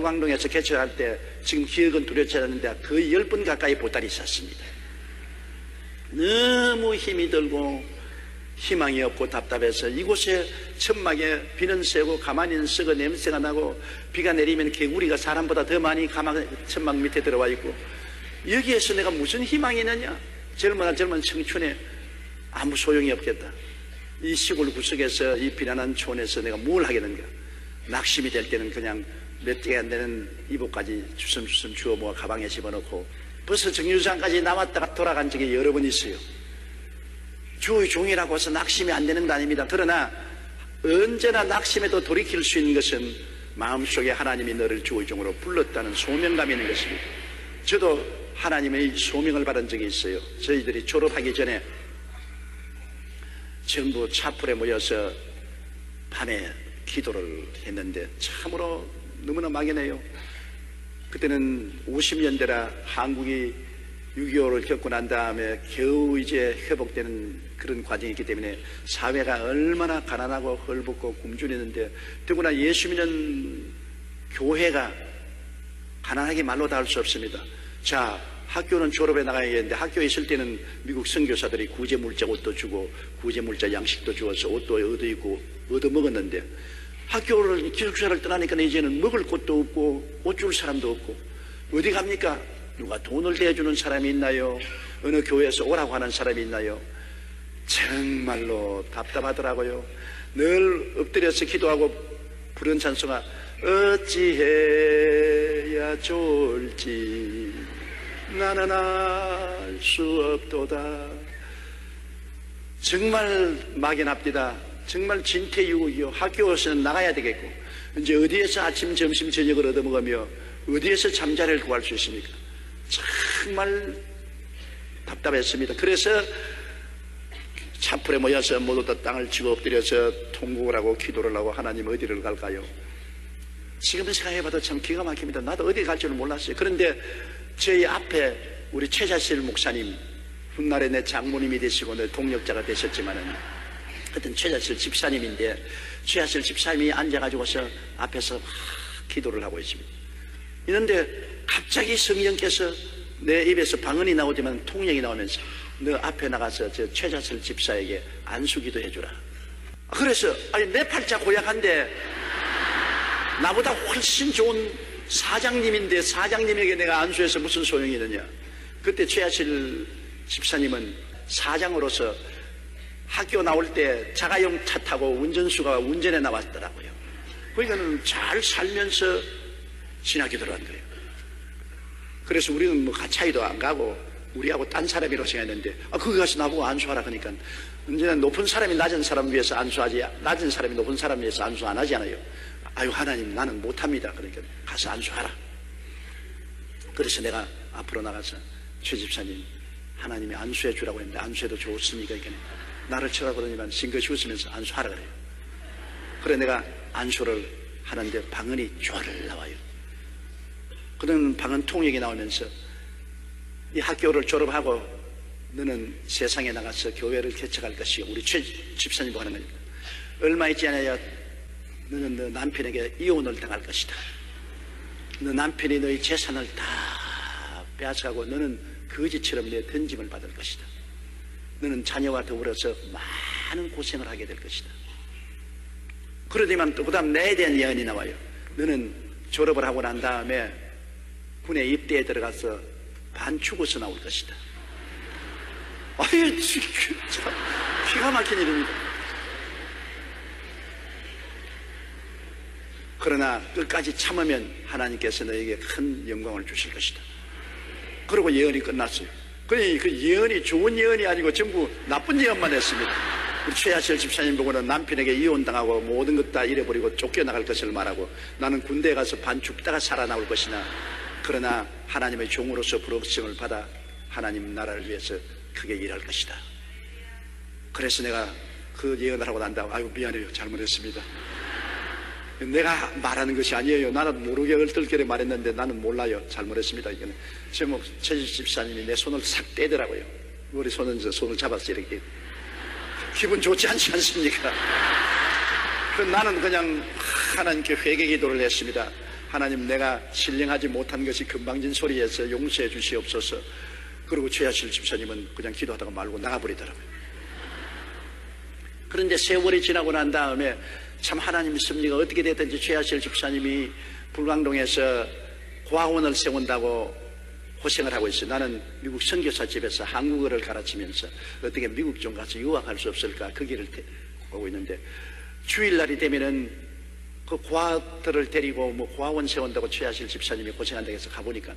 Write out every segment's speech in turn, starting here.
흑왕동에서 개척할 때 지금 기억은 두렵지 않는데 거의 10번 가까이 보따리 쌌습니다. 너무 힘이 들고 희망이 없고 답답해서 이곳에 천막에 비는 새고 가만히는 썩어 냄새가 나고 비가 내리면 개구리가 사람보다 더 많이 천막 밑에 들어와 있고 여기에서 내가 무슨 희망이 있느냐? 젊은 청춘에 아무 소용이 없겠다. 이 시골 구석에서 이 비난한 촌에서 내가 뭘 하겠는가? 낙심이 될 때는 그냥 몇 개가 안 되는 이복까지 주섬주섬 주워 모아 가방에 집어넣고 벌써 정류장까지 남았다가 돌아간 적이 여러 번 있어요. 주의 종이라고 해서 낙심이 안 되는 거 아닙니다. 그러나 언제나 낙심에도 돌이킬 수 있는 것은 마음속에 하나님이 너를 주의 종으로 불렀다는 소명감이 있는 것입니다. 저도 하나님의 소명을 받은 적이 있어요. 저희들이 졸업하기 전에 전부 차풀에 모여서 밤에 기도를 했는데 참으로 너무나 막연해요. 그때는 50년대라 한국이 6.25를 겪고 난 다음에 겨우 이제 회복되는 그런 과정이기 때문에 사회가 얼마나 가난하고 헐벗고 굶주리는데 더구나 예수 믿는 교회가 가난하게 말로 다 할 수 없습니다. 자, 학교는 졸업해 나가야겠는데 학교에 있을 때는 미국 선교사들이 구제물자 옷도 주고 구제물자 양식도 주어서 옷도 얻어입고 얻어먹었는데 학교를 기숙사를 떠나니까 이제는 먹을 곳도 없고 옷 줄 사람도 없고 어디 갑니까? 누가 돈을 대주는 사람이 있나요? 어느 교회에서 오라고 하는 사람이 있나요? 정말로 답답하더라고요. 늘 엎드려서 기도하고 부른 찬송가 어찌해야 좋을지 나는 알 수 없도다. 정말 막연합니다. 정말 진퇴유곡이요. 학교에서는 나가야 되겠고 이제 어디에서 아침 점심 저녁을 얻어먹으며 어디에서 잠자리를 구할 수 있습니까? 정말 답답했습니다. 그래서 차풀에 모여서 모두 다 땅을 치고 엎드려서 통곡을 하고 기도를 하고 하나님 어디를 갈까요? 지금 생각해봐도 참 기가 막힙니다. 나도 어디 갈 줄은 몰랐어요. 그런데 저희 앞에 우리 최자실 목사님, 훗날에 내 장모님이 되시고 내 동력자가 되셨지만은 하여튼 최자실 집사님인데 최자실 집사님이 앉아가지고서 앞에서 막 기도를 하고 있습니다. 이런데 갑자기 성령께서 내 입에서 방언이 나오지만 통역이 나오면서 너 앞에 나가서 저 최자실 집사에게 안수기도 해주라. 그래서 아니 내 팔자 고약한데 나보다 훨씬 좋은 사장님인데 사장님에게 내가 안수해서 무슨 소용이 있느냐. 그때 최하실 집사님은 사장으로서 학교 나올 때 자가용 차 타고 운전수가 운전해 나왔더라고요. 그러니까는 잘 살면서 신학교 들어간 거예요. 그래서 우리는 뭐 가차이도 안 가고 우리하고 딴 사람이라고 생각했는데 거기 가서 나보고 안수하라 그러니까 언제나 높은 사람이 낮은 사람 위해서 안수하지 낮은 사람이 높은 사람 위해서 안수 안 하잖아요. 아유 하나님 나는 못합니다. 그러니까 가서 안수하라. 그래서 내가 앞으로 나가서 최 집사님 하나님이 안수해 주라고 했는데 안수해도 좋습니까? 그러니까 나를 쳐다보더니만 싱긋이 웃으면서 안수하라 그래요. 그래 내가 안수를 하는데 방언이 쫄 나와요. 그런 방언 통역이 나오면서 이 학교를 졸업하고 너는 세상에 나가서 교회를 개척할 것이요. 우리 최 집사님 하는 거니까 얼마 있지 않아야 너는 너 남편에게 이혼을 당할 것이다. 너 남편이 너의 재산을 다 빼앗아가고 너는 거지처럼 내 던짐을 받을 것이다. 너는 자녀와 더불어서 많은 고생을 하게 될 것이다. 그러더니만 또 그 다음 내에 대한 예언이 나와요. 너는 졸업을 하고 난 다음에 군에 입대에 들어가서 반죽어서 나올 것이다. 아유 참 기가 막힌 일입니다. 그러나 끝까지 참으면 하나님께서 너에게 큰 영광을 주실 것이다. 그리고 예언이 끝났어요. 그 예언이 좋은 예언이 아니고 전부 나쁜 예언만 했습니다. 우리 최하실 집사님 보고는 남편에게 이혼당하고 모든 것 다 잃어버리고 쫓겨나갈 것을 말하고 나는 군대에 가서 반 죽다가 살아나올 것이나 그러나 하나님의 종으로서 부르심을 받아 하나님 나라를 위해서 크게 일할 것이다. 그래서 내가 그 예언을 하고 난 다음 아유 미안해요. 잘못했습니다. 내가 말하는 것이 아니에요. 나는 모르게 얼떨결에 말했는데 나는 몰라요. 잘못했습니다. 이거는 제목 최 집사님이 내 손을 싹 떼더라고요. 우리 손은 저 손을 잡았어 이렇게. 기분 좋지 않지 않습니까? 나는 그냥 하나님께 회개 기도를 했습니다. 하나님, 내가 신령하지 못한 것이 금방진 소리에서 용서해 주시옵소서. 그리고 최하실 집사님은 그냥 기도하다가 말고 나가버리더라고요. 그런데 세월이 지나고 난 다음에 참 하나님 섭리가 어떻게 됐든지 최하실 집사님이 불광동에서 고아원을 세운다고 고생을 하고 있어요. 나는 미국 선교사 집에서 한국어를 가르치면서 어떻게 미국 좀 가서 유학할 수 없을까 그 길을 보고 있는데, 주일날이 되면은 그 고아들을 데리고 뭐 고아원 세운다고 최하실 집사님이 고생한다고 해서 가보니까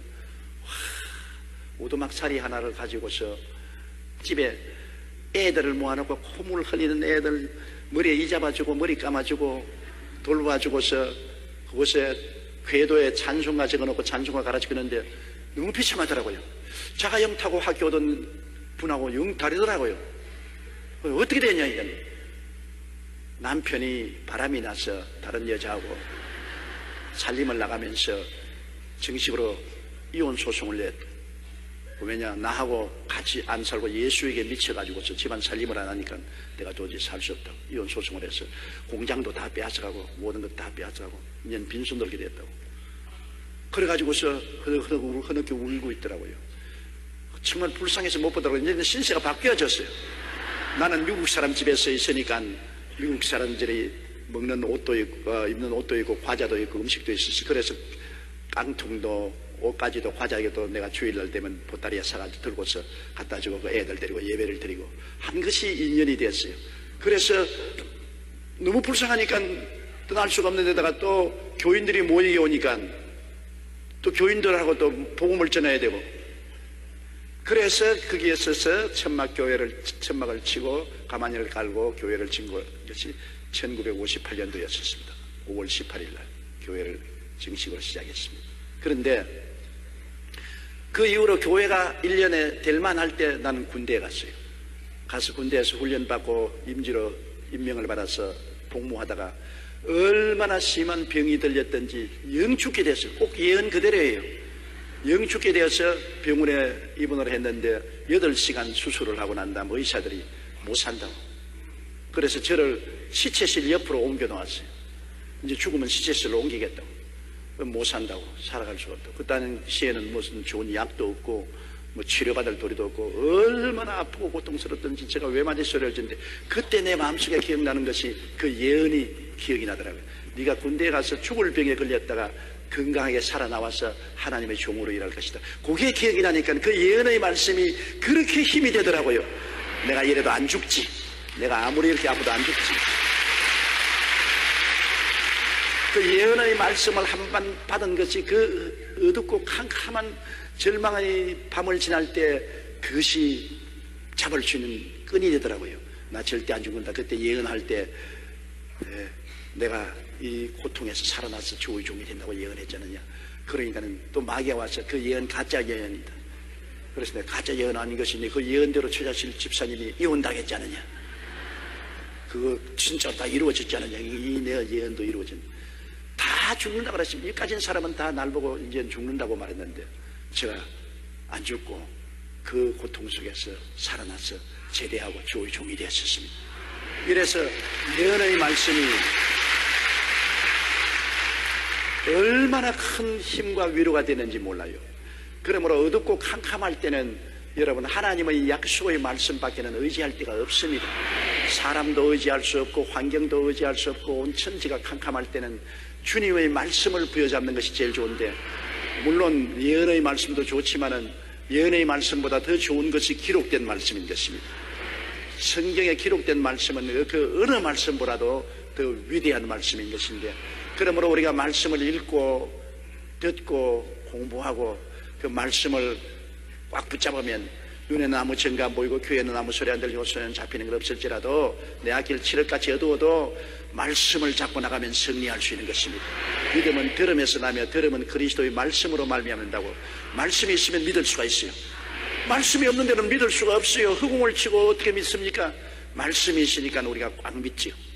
오두막살이 하나를 가지고서 집에 애들을 모아놓고 콧물 흘리는 애들 머리에 이 잡아주고 머리 감아주고 돌봐주고서 그곳에 궤도에 찬송가 적어놓고 찬송가 가르치는데 너무 비참하더라고요. 자가 영 타고 학교 오던 분하고 영 다르더라고요. 어떻게 되냐 이건. 남편이 바람이 나서 다른 여자하고 살림을 나가면서 정식으로 이혼 소송을 냈고, 왜냐 나하고 같이 안 살고 예수에게 미쳐가지고서 집안 살림을 안 하니까 내가 도저히 살 수 없다고 이혼 소송을 해서 공장도 다 빼앗아가고 모든 것 다 빼앗아가고 이제 빈손 들게 됐다고. 그래가지고서 흐느끼 울고 있더라고요. 정말 불쌍해서 못 보더라고요. 이제 신세가 바뀌어졌어요. 나는 미국 사람 집에서 있으니까 미국 사람들이 먹는 옷도 있고 입는 옷도 있고 과자도 있고 음식도 있었어. 그래서 깡통도 옷까지도 과자에도 내가 주일날 되면 보따리에 사가지고 들고서 갖다 주고 그 애들 데리고 예배를 드리고 한 것이 인연이 됐어요. 그래서 너무 불쌍하니까 떠날 수가 없는 데다가 또 교인들이 모이게 오니까 또 교인들하고 또 복음을 전해야 되고, 그래서 거기에 서서 천막을 치고 가마니를 깔고 교회를 친 것이 1958년도였습니다. 5월 18일 날 교회를 정식으로 시작했습니다. 그런데 그 이후로 교회가 1년에 될만할 때 나는 군대에 갔어요. 가서 군대에서 훈련받고 임지로 임명을 받아서 복무하다가 얼마나 심한 병이 들렸던지 영 죽게 됐어요. 꼭 예언 그대로예요. 영 죽게 되어서 병원에 입원을 했는데 8시간 수술을 하고 난 다음 의사들이 못 산다고. 그래서 저를 시체실 옆으로 옮겨 놓았어요. 이제 죽으면 시체실로 옮기겠다고. 못 산다고, 살아갈 수가 없다고. 그 당시에는 무슨 좋은 약도 없고 뭐 치료받을 도리도 없고 얼마나 아프고 고통스럽던지 제가 외마디 소리를 듣는데, 그때 내 마음속에 기억나는 것이 그 예언이 기억이 나더라고요. 네가 군대에 가서 죽을 병에 걸렸다가 건강하게 살아나와서 하나님의 종으로 일할 것이다. 그게 기억이 나니까 그 예언의 말씀이 그렇게 힘이 되더라고요. 내가 이래도 안 죽지, 내가 아무리 이렇게 아파도 안 죽지. 그 예언의 말씀을 한 번 받은 것이 그 어둡고 캄캄한 절망의 밤을 지날 때 그것이 잡을 수 있는 끈이 되더라고요. 나 절대 안 죽는다. 그때 예언할 때 내가 이 고통에서 살아나서 주의 종이 된다고 예언했잖느냐. 그러니까는 또 마귀가 와서 그 예언 가짜 예언이다. 그래서 내가 가짜 예언 아닌 것이니 그 예언대로 최자실 집사님이 이혼당했지 않느냐. 그거 진짜 다 이루어졌지 않느냐. 이 내 예언도 이루어졌냐. 다 죽는다 그랬습니다. 여기까지는 사람은 다 날 보고 이제 죽는다고 말했는데 제가 안 죽고 그 고통 속에서 살아나서 제대하고 주의 종이 되었습니다. 이래서 예언의 말씀이 얼마나 큰 힘과 위로가 되는지 몰라요. 그러므로 어둡고 캄캄할 때는 여러분 하나님의 약속의 말씀밖에는 의지할 데가 없습니다. 사람도 의지할 수 없고 환경도 의지할 수 없고 온 천지가 캄캄할 때는 주님의 말씀을 부여잡는 것이 제일 좋은데, 물론 예언의 말씀도 좋지만은 예언의 말씀보다 더 좋은 것이 기록된 말씀인 것입니다. 성경에 기록된 말씀은 그 어느 말씀보다도 더 위대한 말씀인 것인데, 그러므로 우리가 말씀을 읽고 듣고 공부하고 그 말씀을 꽉 붙잡으면 눈에는 아무 증거 안 보이고 귀에는 아무 소리 안 들리고 손에는 잡히는 것 없을지라도 내 앞길 칠흑같이 어두워도 말씀을 잡고 나가면 승리할 수 있는 것입니다. 믿음은 들음에서 나며 들음은 그리스도의 말씀으로 말미암는다고. 말씀이 있으면 믿을 수가 있어요. 말씀이 없는 데는 믿을 수가 없어요. 허공을 치고 어떻게 믿습니까? 말씀이 있으니까 우리가 꽉 믿지요.